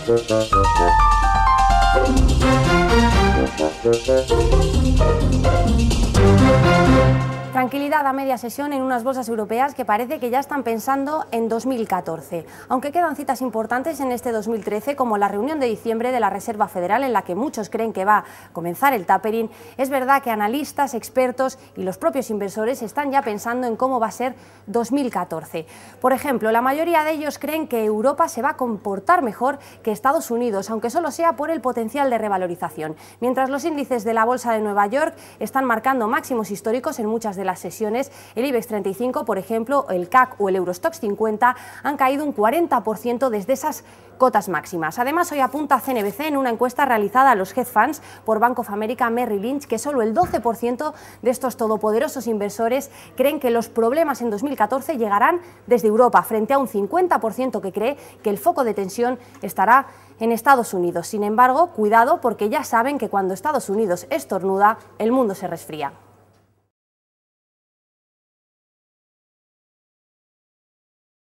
Tranquilidad a media sesión en unas bolsas europeas que parece que ya están pensando en 2014, aunque quedan citas importantes en este 2013 como la reunión de diciembre de la Reserva Federal en la que muchos creen que va a comenzar el tapering. Es verdad que analistas, expertos y los propios inversores están ya pensando en cómo va a ser 2014. Por ejemplo, la mayoría de ellos creen que Europa se va a comportar mejor que Estados Unidos, aunque solo sea por el potencial de revalorización, mientras los índices de la Bolsa de Nueva York están marcando máximos históricos en muchas de las sesiones. El IBEX 35, por ejemplo, el CAC o el Eurostoxx 50 han caído un 40% desde esas cotas máximas. Además, hoy apunta CNBC en una encuesta realizada a los hedge funds por Bank of America Merrill Lynch que solo el 12% de estos todopoderosos inversores creen que los problemas en 2014 llegarán desde Europa, frente a un 50% que cree que el foco de tensión estará en Estados Unidos. Sin embargo, cuidado, porque ya saben que cuando Estados Unidos estornuda, el mundo se resfría.